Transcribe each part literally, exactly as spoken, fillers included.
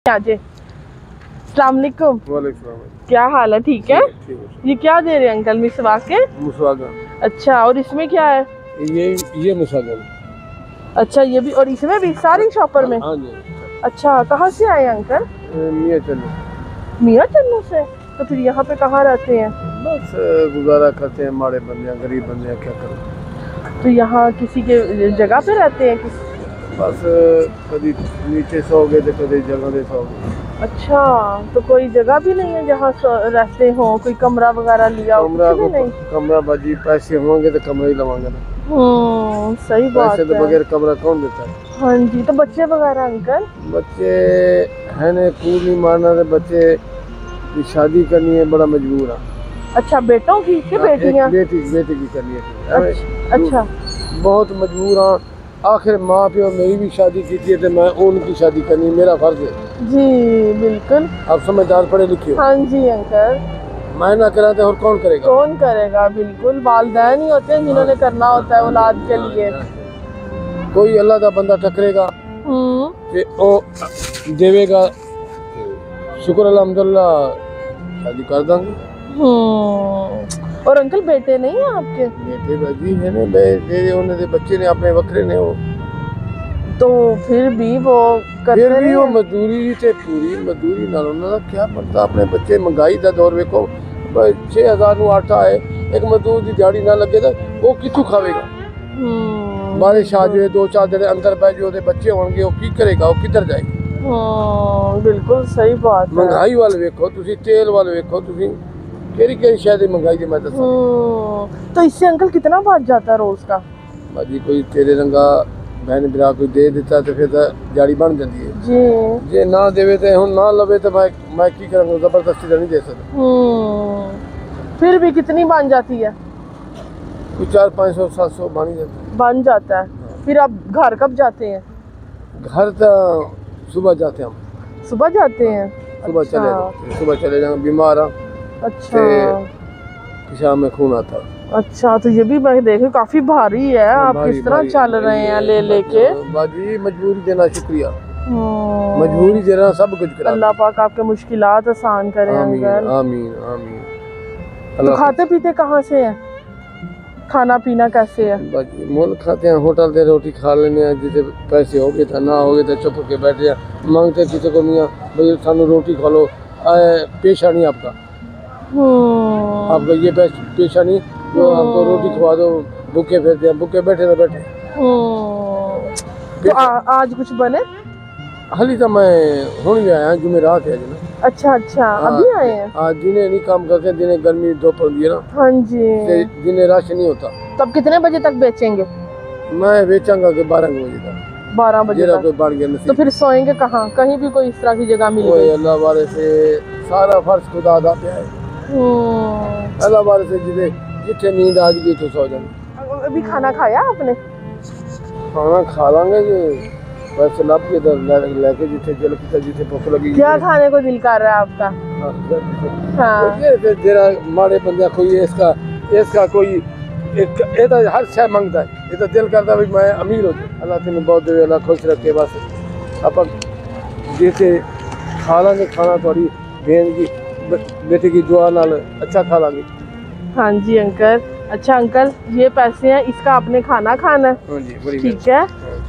अस्सलाम वालेकुम। क्या हाल है? ठीक है। ये क्या दे रहे हैं अंकल? मिसवाक के? मुसवाक। अच्छा, और इसमें क्या है? ये ये मुसवाक। अच्छा, ये भी? और इसमें भी? सारी शॉपर में? हाँ जी। अच्छा, कहाँ से आए अंकल? मियाँ चन्नू। मियाँ चन्नू से? तो फिर यहाँ पे कहाँ रहते हैं? बस गुजारा करते हैं, माड़े बंदे गरीब बंदे, क्या करें। तो यहाँ किसी के जगह पे रहते हैं? किस... बस कभी नीचे सोओगे तो कभी जगह दे सोओगे। अच्छा, तो कोई जगह भी नहीं है जहाँ रहते हो? कोई कमरा वगैरह लिया हो? कमरा भी नहीं? कमरा बाजी पैसे होंगे तो कमरा ही लवांगे ना। हम्म, सही बात है। पैसे तो बगैर कमरा कौन देता है? हाँ जी। तो बच्चे वगैरह अंकल? बच्चे है ने कूद नहीं मारना, तो बच्चे की शादी करनी है, बड़ा मजबूर है। अच्छा, बेटों की कि बेटियां? बेटी बेटी की करनी है। अच्छा, अच्छा। बहुत मजबूर हाँ। आखिर माँ प्यो मेरी भी शादी की थी तो मैं उनकी शादी करनी मेरा फर्ज है। जी बिल्कुल। आप समझदार पढ़े लिखे? हाँ जी अंकल। मैं ना करा तो और कौन करेगा? कौन करेगा? बिल्कुल, वालिदैन ही होते हैं जिन्होंने करना होता है औलाद के लिए। कोई अल्लाह का बंदा टकरेगा कि ओ देवेगा, शुक्र अल्हम्दुलिल्लाह शादी कर देंगे। और अंकल बेटे नहीं है आपके? बेटे बाजी है ने, मेरे उन्हें दे बच्चे ने अपने वक्रे ने वो। तो फिर भी वो करते फिर भी वो मजदूरी ते पूरी मजदूरी नाल उन्हां दा क्या बनता। अपने बच्चे महंगाई दा दौर वेखो, छह हजार नु आटा है, एक मजदूर दी दिहाड़ी ना लगे तो वो किथों खावेगा? बारिश आ जाए, दो चार दिन अंदर बह जाए, ओदे बच्चे होंगे, वो की करेगा? वो किधर जाएगा? बिल्कुल सही बात है। महंगाई वाल वेखो तुसी, तेल वाल वेखो तुसी, केरी केरी शायद महंगाई की मैं दसा। तो इससे अंकल कितना बच जाता है रोज का? बाजी कोई तेरे रंगा बहन बिरा कोई दे देता तो फिर दिहाड़ी बन जाती है जी। जे ना देवे तो हुन ना लवे तो मैं मैं की करूंगा? जबरदस्ती तो नहीं दे सकता। फिर भी कितनी बन जाती है? कुछ चार पाँच सौ सात सौ बन जाता बन जाता है। हाँ। फिर आप घर कब जाते हैं? घर तो सुबह जाते हैं हम। सुबह जाते हैं? सुबह अच्छा। चले सुबह चले जाएंगे, बीमार हाँ। अच्छा। पेशाब में खून आता। अच्छा, तो ये भी मैं देखे काफी भारी है। आप किस तरह चल रहे हैं ले लेके? बाजी मजबूरी देना, शुक्रिया। मजबूरी देना सब कुछ करा। अल्लाह पाक आपके मुश्किलात आसान करे। आमीन आमीन आमीन। तो खाते पीते कहाँ से हैं? खाना पीना कैसे है? बाजी मोल खाते हैं, होटल से रोटी खा लेने हैं, जिसे पैसे हो गए था ना हो गए तो चुप के बैठे हैं। मांगते किसी को मियाँ भाई सानू रोटी खा लो, पेशा नहीं आपका, आपका ये पेशा नहीं जो हमको रोटी खवा दो, भूखे फिरते हैं, भूखे बैठे ना बैठे। तो आ, आज कुछ बने? हाली तो मैं हुन गया आया, जुमेरात है ना। अच्छा अच्छा, अभी आए हैं? आज दिने नहीं काम करते, दिने गर्मी धूप होती है ना। हाँ जी। दिने रश नहीं होता। तब कितने बजे तक बेचेंगे? मैं बेचूंगा कि बारह बजे तक। बारह बजे तक? कोई बढ़ गया। तो फिर सोएंगे कहाँ? कहीं भी कोई इस तरह की जगह मिल गई? अल्लाह वाले से सारा फर्ज खुदा अदा पे है। अल्लाह वाले से जिसे जिथे नींद आ गई तो सो जाएंगे। अभी खाना खाया आपने? खाना खा लांगे जो पैसे लब के इधर लेके जिथे जल की जिथे भूख लगी। क्या खाने को दिल कर रहा है आपका? हाँ। ये जरा माड़े बंदा कोई इसका इसका कोई एक ये तो हर शय मांगता है, ये तो दिल करता है मैं अमीर हो जाऊँ। अल्लाह तेन बहुत देवे, अल्लाह खुश रखे। बस आप जैसे खा लांगे खाना, थोड़ी बहन की बेटे की दुआ नाल अच्छा खा लांगे। हाँ जी अंकल। अच्छा अंकल, ये पैसे हैं, इसका आपने खाना खाना है? हाँ जी, ठीक है।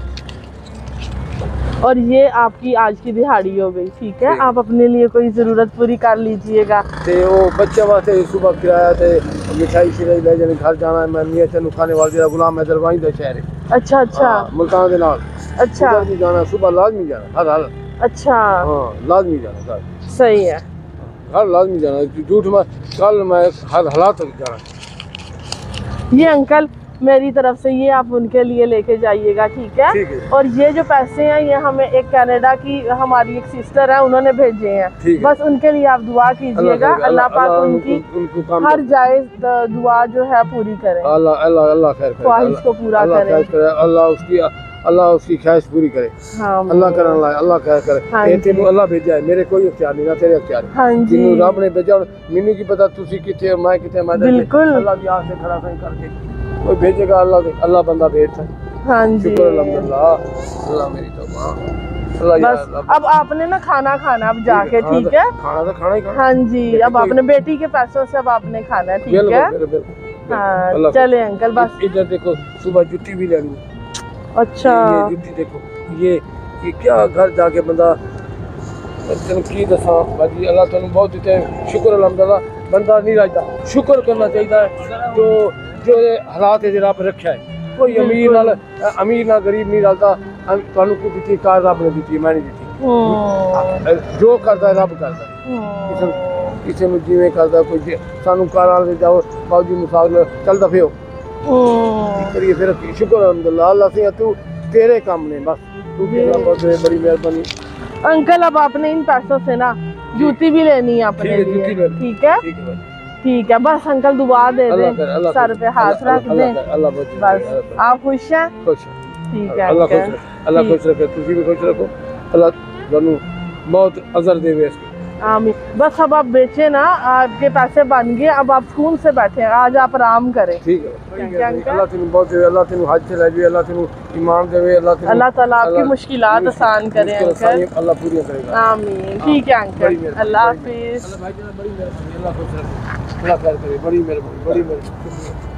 और ये आपकी आज की दिहाड़ी हो गई, ठीक है? आप अपने लिए कोई जरूरत पूरी कर लीजिएगा। ते वो बच्चे वास्ते सुबह किराया थे, मिठाई शिराई ले जाने, घर जाना है। मैं मियाँ चन्नू खाने वाले गुलाम हैदर वहीं दे शहर है। अच्छा अच्छा। मुल्तान के नाल। अच्छा। भी जाना, सुबह लाजमी जाना हर हाल। अच्छा। हाँ लाजमी जाना घर। सही है। हर लाजमी जाना, झूठ में कल मैं हर हालात तक जाना। ये अंकल मेरी तरफ से ये आप उनके लिए लेके जाइएगा, ठीक है? ठीक है। और ये जो पैसे हैं ये हमें एक कनाडा की हमारी एक सिस्टर है, उन्होंने भेजे हैं। बस उनके लिए आप दुआ कीजिएगा, अल्लाह पाक उनकी हर जायज दुआ जो है पूरी करे। अल्लाह अल्लाह अल्लाह खैर करे, ख्वाहिश को पूरा करे, अल्लाह उसकी अल्लाह उसकी ख्वाहिश पूरी करे। हाँ, अल्लाह करन ला अल्लाह खैर करे। हाँ, तेनू अल्लाह भेजा है, मेरे कोई इख्तियार नहीं ना तेरे इख्तियार। हाँ जी। तेनू रब ने भेजा, मैनू की पता तुसी किथे मैं किथे। मैं बिल्कुल अल्लाह की आस से खड़ा करके कोई भेजेगा, अल्लाह अल्लाह बंदा भेजता है। हाँ जी शुक्र अल्हम्दुलिल्लाह। अल्लाह मेरी तौबा। अल्लाह बस यार, अब आपने ना खाना खाना अब जाके, ठीक है? खाना तो खाना ही खाना। हाँ जी, अब अपने बेटी के पैसों से अब आपने खाना है, ठीक है? हाँ चले अंकल बस। इधर देखो सुबह जुट्टी भी लेनी। अच्छा ये जुट्टी देखो, ये ये क्या घर जाके बंदा की दसा भाजी। अल्लाह तुम बहुत देते हैं, शुक्र अल्हम्दुलिल्लाह। बंदा नहीं रहता, शुक्र करना चाहिए जो जो ये हालात है रब रखा है। कोई अमीर नाल अमीर ना गरीब नहीं रहता। तुहानू को दी कार रब ने दी, मैं नहीं दी। जो करता है रब करता है। किसी में जिमें करता कोई सानू कार ले जाओ बाबू मुसाफिर चलता फिर करिए फिर शुक्र अल्हम्दुलिल्लाह। अल्लाह से तू तेरे काम ने बस, तू बहुत बड़ी मेहरबानी। अंकल अब आपने इन पैसों से ना जूती भी लेनी है अपने लिए, ठीक है? ठीक है बस अंकल दुआ दे दे, सर पे हाथ रख दे, बस आप खुश हैं? ठीक है अल्लाह खुश अल्लाह खुश रखे, तुझी भी खुश रखो। अल्लाह तुहानू बहुत अजर देवे इसकी। आमीन। बस अब आप बेचे ना, आपके पैसे बन गए, अब आप सुकून से बैठे हैं, आज आप आराम करें। ठीक है अल्लाह तेनू बहुत देवे, अल्लाह तेनू हज से ले जाए, अल्लाह तेनू ईमान देवे, अल्लाह अल्लाह ताला आपकी मुश्किलात आसान करे अंकल, अल्लाह पूरी करेगा। आमीन। ठीक है अंकल, अल्लाह हाफिज। अल्लाह खुश रखे, अल्लाह खैर करे, बड़ी मेहरबानी, बड़ी मेहरबानी।